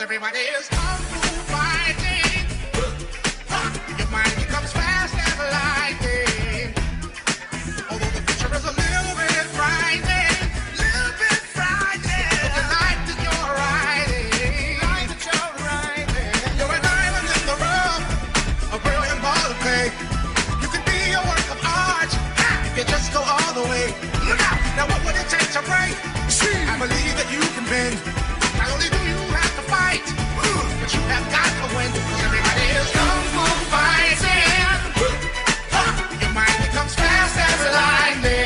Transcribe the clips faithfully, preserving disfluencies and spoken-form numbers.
everybody is kung fu fighting. Your mind becomes fast as lightning. Although the picture is a little bit frightening, little bit frightening. The life that you're riding, life that you're riding. You're an island in the rough, a brilliant ball of clay. You can be a work of art if you just go all the way. Look out! Now what would it take to break? I believe that you can bend. Not only do you have to fight, but you have got to win. Because everybody is kung fu fighting. Your mind becomes fast as lightning.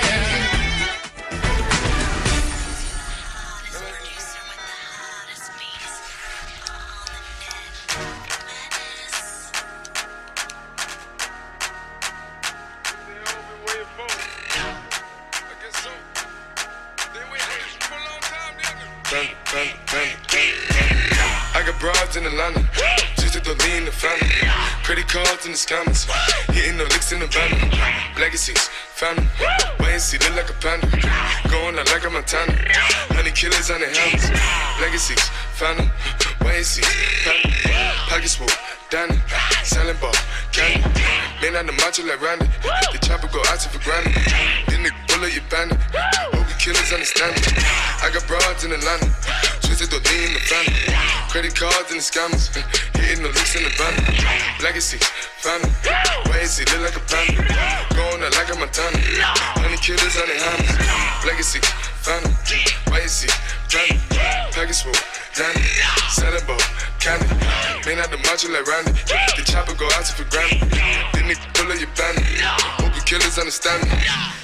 Panda, Panda, Panda, Panda. I got broads in Atlanta, just to lean the family. Credit cards in the scammers, hitting the licks in the van. Legacies, family, wait and see, look like a panda. Going out like a Montana, honey killers on their helmets. Legacies, family, wait and see, panda. Pockets full, Danny, selling ball, candy. Man on the macho like Randy, the chopper go out to for granted. Then they bullet your bandit, hope you killers understand it. I got broads in Atlanta, twisted to lean the family. Credit cards and the scammers, hitting the licks in the van. Legacy, family, wait and see, look like a panda. Going out like a Montana, honey killers on their hands. Legacy, family, wait and see, family. Package full, Danny, selling ball, candy. Man out the macho like Randy, the chopper go out to for granted. Then they pull up your bandit, hope you killers understand me.